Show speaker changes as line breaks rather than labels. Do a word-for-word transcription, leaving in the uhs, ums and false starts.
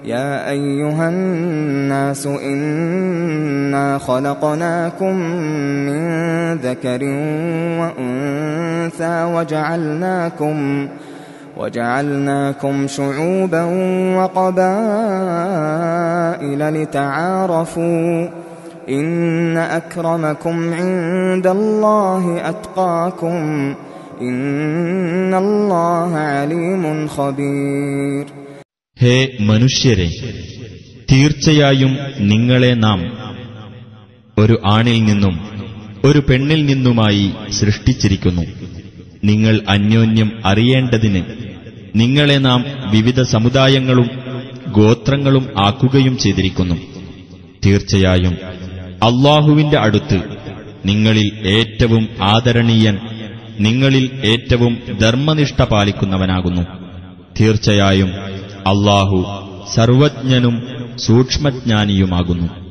يا أيها الناس إنا خلقناكم من ذكر وأنثى وجعلناكم وجعلناكم شعوبا وقبائل لتعارفوا إن أكرمكم عند الله أتقاكم إن الله عليم خبير.
ഹേ മനുഷ്യരെ, തീർച്ചയായും നിങ്ങളെ നാം ഒരു ആണിൽ നിന്നും ഒരു പെണ്ണിൽ നിന്നുമായി സൃഷ്ടിച്ചിരിക്കുന്നു. നിങ്ങൾ അന്യോന്യം അറിയേണ്ടതിന് നിങ്ങളെ നാം വിവിധ സമുദായങ്ങളും ഗോത്രങ്ങളും ആക്കുകയും ചെയ്തിരിക്കുന്നു. തീർച്ചയായും അല്ലാഹുവിന്റെ അടുത്ത് നിങ്ങളിൽ ഏറ്റവും ആദരണീയൻ നിങ്ങളിൽ ഏറ്റവും ധർമ്മനിഷ്ഠ പാലിക്കുന്നവനാകുന്നു. തീർച്ചയായും അല്ലാഹു സർവജ്ഞനും സൂക്ഷ്മജ്ഞാനിയുമാകുന്നു.